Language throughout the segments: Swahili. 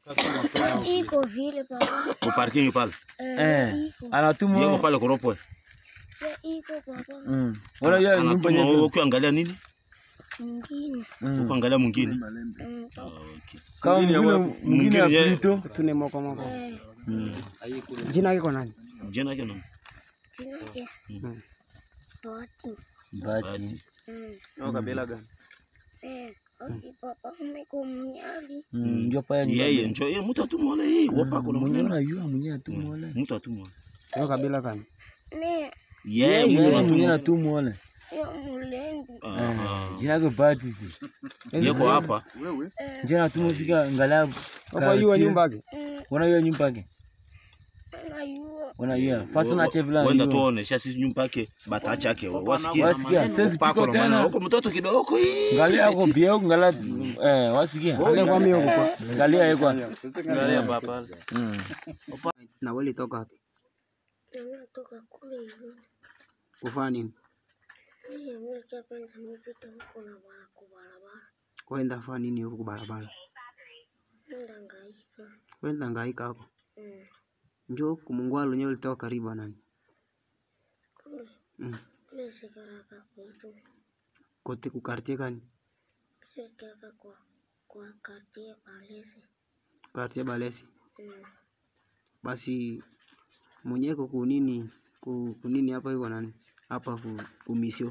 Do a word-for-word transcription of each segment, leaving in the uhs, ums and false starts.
Iko vile baba. Kwa parking pale. Eh. Anatumwa. Yeye pale koropo. Iko baba. Mm. Wala yeye nyumba yetu. Ukiangalia nini? Mwingine. Ukiangalia mwingine. Ah, okay. Kama mwingine mwingine apito tune moko moko. Jina yake nani? Jina yake nani? Jina yake. Bati. Bati. Au kabila gani? Eh, papa umeko mnyali. Ndio paya ni yeye ndio yeye mtu atumwona yeye wapa kuna mwenye unajua mwenye atumwona. Mtu atumwona. Au kabila gani? Ne. Yeye mwenye atumwona. Ya mulendu. Ah, jina yake Bati si. Yeko hapa. Wewe. Jina atumfika angalau. Hapa hiyo nyumba yake. Wana hiyo nyumba yake. Unajua. Unajua. Fasa na chevla. Wenda tuone sisi nyumba yake batacha yake. Wasikia. Wasikia. Sasa pako tena. Huko mtoto kidogo hii. Angalia huko bio ngala eh wasikia. Angalia kwa mimi huko kwa. Angalia yeko. Angalia baba. Mm. Na wewe toka wapi? Natoka kule hivi. Kufanya nini? Mimi napenda mpita huko na barabara. Kwenda fanya nini huko barabara? Nenda ngaika. Kwenda ngaika hapo. Mm. Njoo kumungwalo nyewe ulitoka karibu nani? Kule. Mm. Kule sikaraka kwetu. Kote ku quartier gani? Sikaka kwa kwa quartier Balesi. Quartier Balesi. Mm. Basi mwenyeko kunini ku kunini hapa yuko nani? Hapa ku kumisio.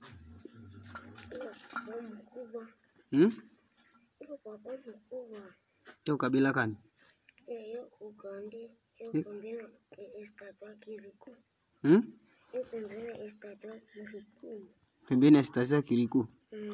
Mkubwa. Hmm? Yuko baba mkubwa. Yo kabila gani? Yo Uganda. Yo kombina estatua Kiriku. Hmm? Yo kombina estatua Kiriku. Pembeni estatua Kiriku. Mm.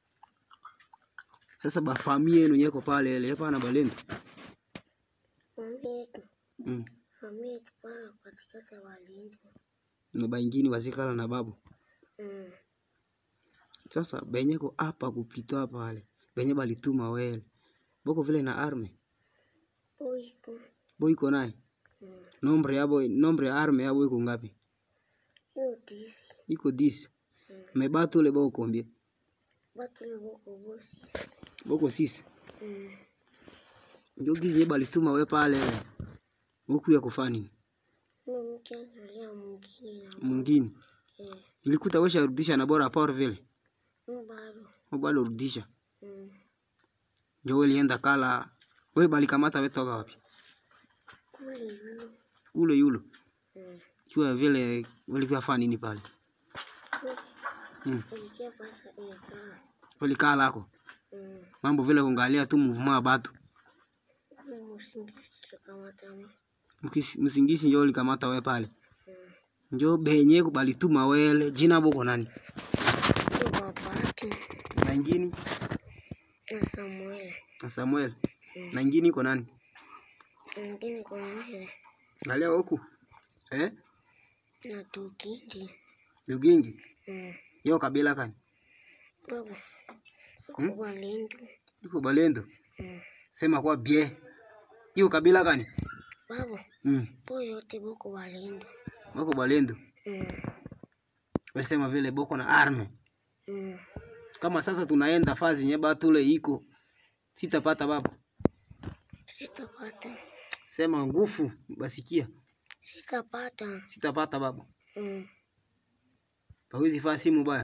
Sasa ba familia yenu yeko pale ile hapa na Balendo. Familia. Mm. Familia pale katika cha Balendo. Na baingine wazikala na babu. Mm. Sasa benyeko hapa kupita hapa pale. Benye balituma wele. Boko vile na arme. Boiko. Boiko naye. Mm. Nombre yabo nombre arme yabo iko ngapi? Yo disi. Iko disi. Mm. Mebato le boko kombie. Bato le boko bosi. Boko sisi. Mm. Ndio gizi balituma we pale. Huku ya kufani. Mimi kiangalia mwingine na Mwingine. eh. Ilikuta wesha rudisha na bora power vile. Mbalo. Mbalo rudisha. Mm. Ndio wewe lienda kala. Wewe balikamata wewe toka wapi? Kule yulo. Ule yulo. Mm. Kiwa vile walikuwa fanya nini pale? Mm. Ulikia pasa ikaa. Walikala lako. Mm. Mambo vile kuangalia tu movement batu. Msingisi kama tama. Msingisi ndio likamata wewe pale. Mm. Ndio benye kubalituma wele jina boko nani? Babati. Na ingine Na Samuel. na Samuel. Mm. Na ingine iko nani? Mwingine kuna nini? Angalia huku. Eh? Na Tukindi. Dugingi. Mm. Yo kabila gani? Baba. Hmm? Kwa Balendo. Iko Balendo. Mm. Sema kwa bie. Hiyo kabila gani? Baba. Mm. Po yote boko Balendo. Boko Balendo. Mm. Wasema vile boko na arme. Mm. Kama sasa tunaenda fazi nyeba tule iko. Sitapata baba. Sitapata. Sema nguvu basikia. Sitapata. Sitapata baba. Mm. Hawezi faa simu baya.